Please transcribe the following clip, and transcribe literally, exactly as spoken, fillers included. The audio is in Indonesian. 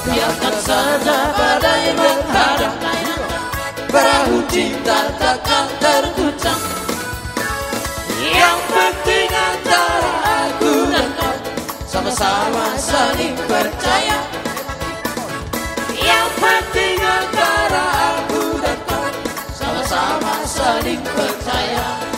biarkan saja badai menghadang. Perahu cinta takkan terguncang. Yang penting antara aku dan kau sama-sama saling percaya. Yang penting antara aku dan kau sama-sama saling percaya.